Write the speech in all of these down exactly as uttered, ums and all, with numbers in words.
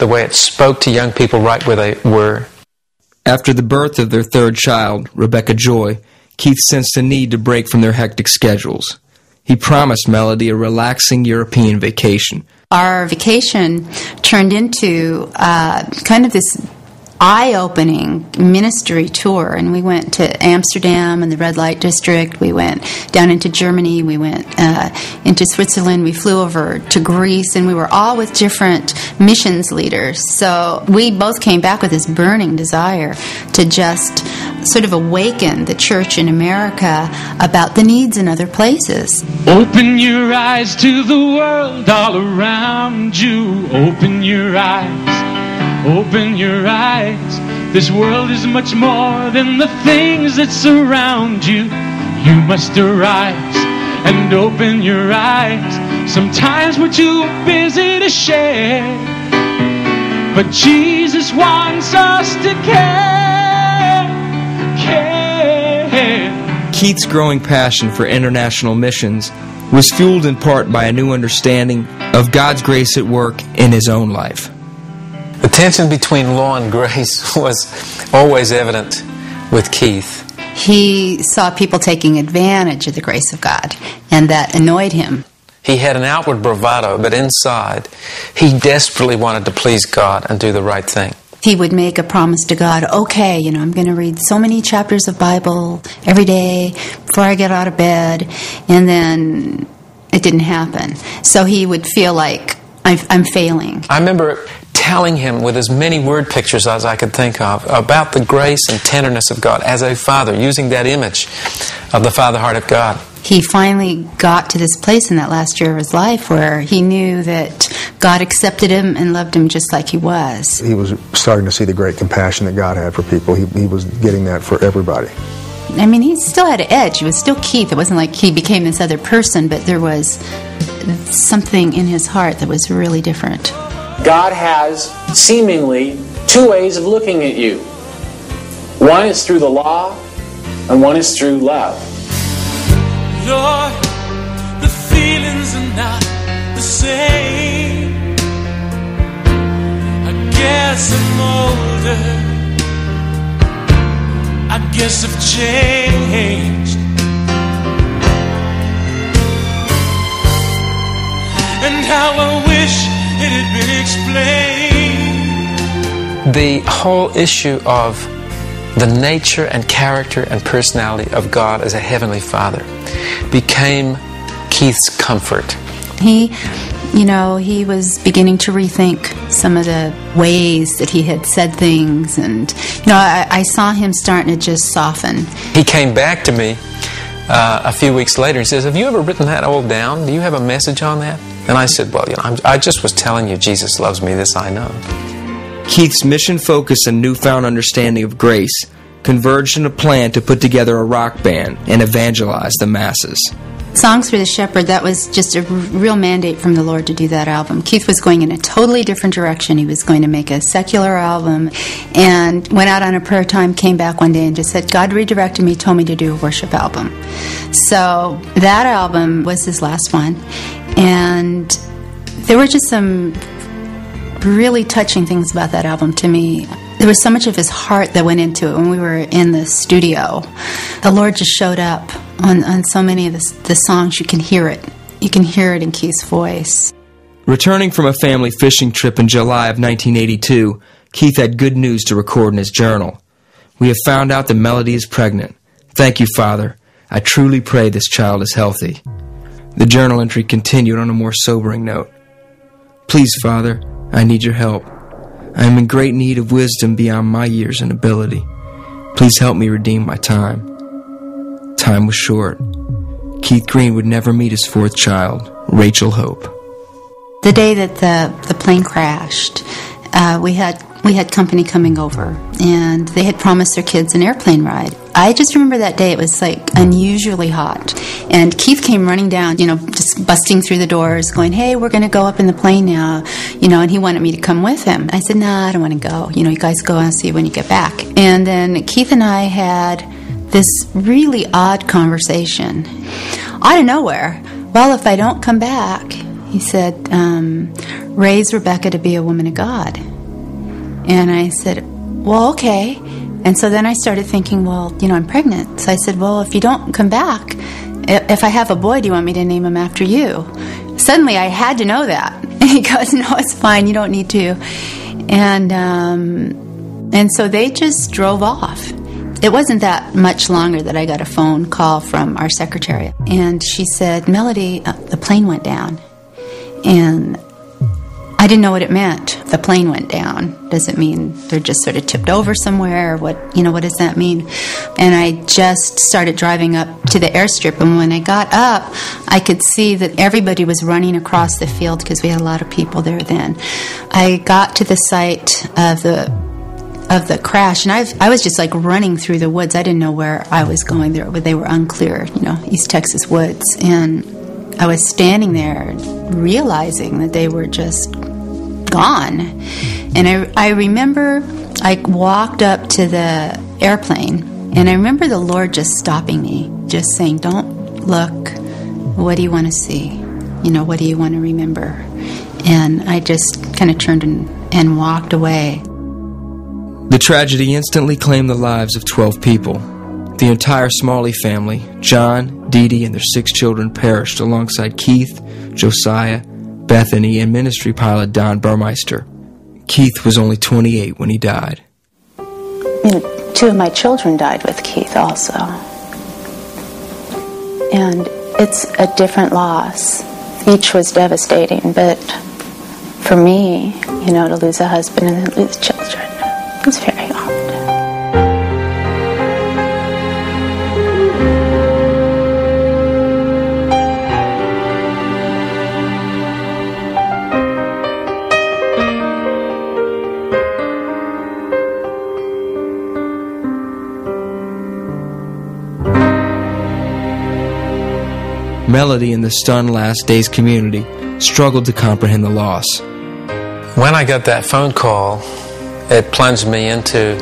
the way it spoke to young people right where they were. After the birth of their third child, Rebecca Joy, Keith sensed a need to break from their hectic schedules. He promised Melody a relaxing European vacation. Our vacation turned into uh, kind of this eye-opening ministry tour, and we went to Amsterdam and the red light district. We went down into Germany. We went uh, into Switzerland. We flew over to Greece, and we were all with different missions leaders. So we both came back with this burning desire to just sort of awaken the church in America about the needs in other places. Open your eyes to the world all around you. Open your eyes. Open your eyes. This world is much more than the things that surround you. You must arise and open your eyes. Sometimes we're too busy to share, but Jesus wants us to care, care. Keith's growing passion for international missions was fueled in part by a new understanding of God's grace at work in his own life. The tension between law and grace was always evident with Keith. He saw people taking advantage of the grace of God, and that annoyed him. He had an outward bravado, but inside, he desperately wanted to please God and do the right thing. He would make a promise to God, okay, you know, I'm going to read so many chapters of Bible every day before I get out of bed, and then it didn't happen. So he would feel like, I'm, I'm failing. I remember telling him with as many word pictures as I could think of about the grace and tenderness of God as a father, using that image of the Father heart of God. He finally got to this place in that last year of his life where he knew that God accepted him and loved him just like he was. He was starting to see the great compassion that God had for people. He, he was getting that for everybody. I mean, he still had an edge. He was still Keith. It wasn't like he became this other person, but there was something in his heart that was really different. God has seemingly two ways of looking at you. One is through the law, and one is through love. Lord, the feelings are not the same. I guess I'm older. I guess I've changed. And how I wish it had been explained. The whole issue of the nature and character and personality of God as a Heavenly Father became Keith's comfort. He, you know, he was beginning to rethink some of the ways that he had said things, and, you know, I, I saw him starting to just soften. He came back to me uh, a few weeks later and says, have you ever written that all down? Do you have a message on that? And I said, well, you know, I'm, I just was telling you Jesus loves me, this I know. Keith's mission focus and newfound understanding of grace converged in a plan to put together a rock band and evangelize the masses. Songs for the Shepherd, that was just a real mandate from the Lord to do that album. Keith was going in a totally different direction. He was going to make a secular album, and went out on a prayer time, came back one day and just said, God redirected me, told me to do a worship album. So that album was his last one, and there were just some really touching things about that album to me. There was so much of his heart that went into it when we were in the studio. The Lord just showed up on, on so many of the, the songs. You can hear it. You can hear it in Keith's voice. Returning from a family fishing trip in July of nineteen eighty-two, Keith had good news to record in his journal. We have found out that Melody is pregnant. Thank you, Father. I truly pray this child is healthy. The journal entry continued on a more sobering note. Please, Father, I need your help. I am in great need of wisdom beyond my years and ability. Please help me redeem my time. Time was short. Keith Green would never meet his fourth child, Rachel Hope. The day that the, the plane crashed, uh, we had we had company coming over, and they had promised their kids an airplane ride. I just remember that day, it was like unusually hot. And Keith came running down, you know, just busting through the doors, going, hey, we're going to go up in the plane now, you know, and he wanted me to come with him. I said, nah, I don't want to go. You know, you guys go and see when you get back. And then Keith and I had this really odd conversation out of nowhere. Well, if I don't come back, he said, um, raise Rebecca to be a woman of God. And I said, well, okay. And so then I started thinking, well, you know, I'm pregnant. So I said, well, if you don't come back, if I have a boy, do you want me to name him after you? Suddenly I had to know that. And he goes, no, it's fine. You don't need to. And, um, and so they just drove off. It wasn't that much longer that I got a phone call from our secretary. And she said, Melody, uh, the plane went down. And I didn't know what it meant. The plane went down. Does it mean they're just sort of tipped over somewhere? Or what, you know, what does that mean? And I just started driving up to the airstrip. And when I got up, I could see that everybody was running across the field because we had a lot of people there then. I got to the site of the of the crash, and I I was just like running through the woods. I didn't know where I was going there, but they were unclear, you know, East Texas woods. And I was standing there realizing that they were just gone. And I, I remember I walked up to the airplane, and I remember the Lord just stopping me, just saying, don't look, what do you want to see? You know, what do you want to remember? And I just kind of turned and, and walked away. The tragedy instantly claimed the lives of twelve people. The entire Smalley family, John, Dee Dee, and their six children perished alongside Keith, Josiah, Bethany, and ministry pilot Don Burmeister. Keith was only twenty-eight when he died. You know, two of my children died with Keith also. And it's a different loss. Each was devastating, but for me, you know, to lose a husband and then lose children, it was very hard. Melody and the stunned Last Days community struggled to comprehend the loss. When I got that phone call, it plunged me into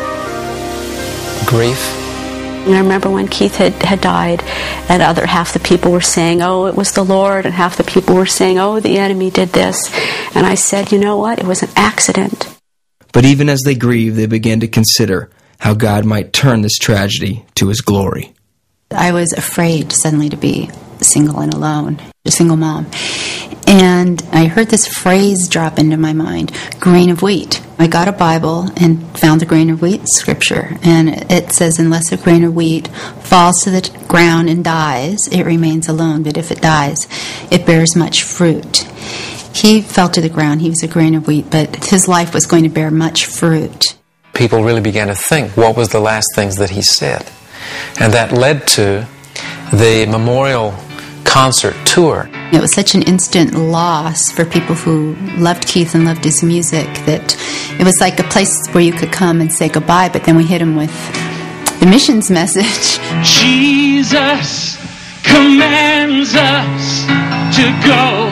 grief. And I remember when Keith had, had died, and other half the people were saying, oh, it was the Lord, and half the people were saying, oh, the enemy did this. And I said, you know what? It was an accident. But even as they grieved, they began to consider how God might turn this tragedy to His glory. I was afraid suddenly to be single and alone, a single mom. And I heard this phrase drop into my mind, grain of wheat. I got a Bible and found the grain of wheat scripture. And it says, unless a grain of wheat falls to the ground and dies, it remains alone. But if it dies, it bears much fruit. He fell to the ground. He was a grain of wheat, but his life was going to bear much fruit. People really began to think, what was the last things that he said? And that led to the memorial concert tour. It was such an instant loss for people who loved Keith and loved his music that it was like a place where you could come and say goodbye, but then we hit him with the missions message. Jesus commands us to go,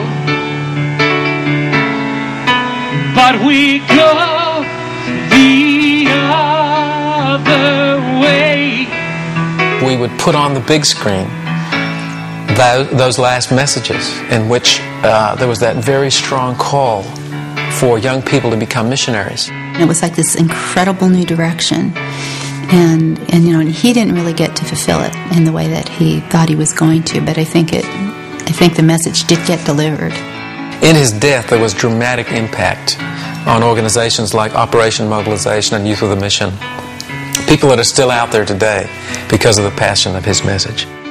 but we go the other way. We would put on the big screen those last messages in which uh, there was that very strong call for young people to become missionaries. It was like this incredible new direction, and and you know and he didn't really get to fulfill it in the way that he thought he was going to, but I think it I think the message did get delivered. In his death, there was dramatic impact on organizations like Operation Mobilization and Youth with a Mission, people that are still out there today because of the passion of his message.